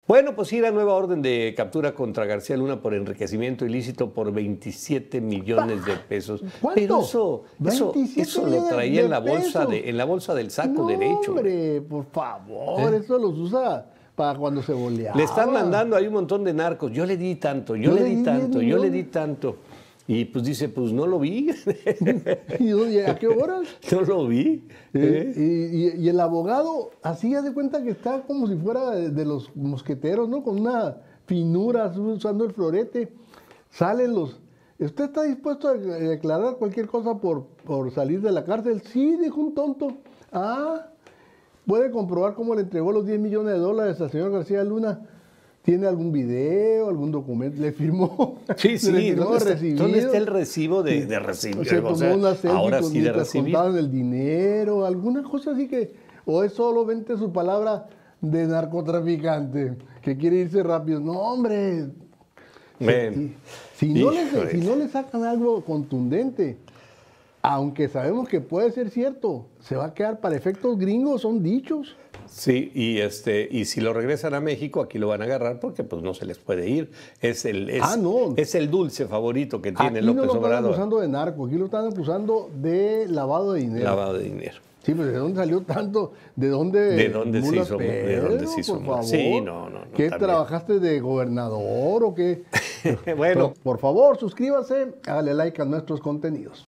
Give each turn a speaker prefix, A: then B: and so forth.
A: Bueno, pues sí, la nueva orden de captura contra García Luna por enriquecimiento ilícito por 27 millones de pesos.
B: ¿Cuánto?
A: Pero eso
B: 27
A: lo
B: millones
A: traía
B: de
A: en
B: pesos.
A: la bolsa del saco
B: No,
A: derecho.
B: hombre, por favor, eso los usa para cuando se boleaba.
A: Le están mandando ahí un montón de narcos. Yo le di tanto, yo le di tanto, yo le di tanto. Y pues dice, pues no lo vi.
B: ¿Y a qué horas?
A: No lo vi.
B: Y el abogado, así hace cuenta que está como si fuera de los mosqueteros, ¿no? Con una finura, usando el florete. Salen los... ¿Usted está dispuesto a declarar cualquier cosa por salir de la cárcel? Sí, dijo un tonto. Ah, ¿puede comprobar cómo le entregó los 10 millones de dólares al señor García Luna? ¿Tiene algún video, algún documento? ¿Le firmó?
A: Sí, sí.
B: ¿Le firmó
A: ¿Dónde está el recibo de recibir?
B: Se tomó una selfie
A: ahora sí de
B: mientras
A: recibir.
B: contaban el dinero, alguna cosa así que... ¿O es solamente su palabra de narcotraficante, que quiere irse rápido? No, hombre. Si no le sacan algo contundente, aunque sabemos que puede ser cierto, se va a quedar para efectos gringos, son dichos.
A: Sí, y si lo regresan a México, aquí lo van a agarrar porque pues no se les puede ir. Es el dulce favorito que tiene
B: Aquí
A: López
B: no lo están
A: Obrador.
B: acusando de narco, aquí lo están acusando de lavado de dinero.
A: Lavado de dinero.
B: Sí, pero ¿de dónde salió tanto? ¿De dónde
A: se hizo? ¿De dónde se hizo?
B: Por favor.
A: Sí, no.
B: ¿Qué
A: también.
B: trabajaste de gobernador o qué?
A: Bueno.
B: Por favor, suscríbase, hágale like a nuestros contenidos.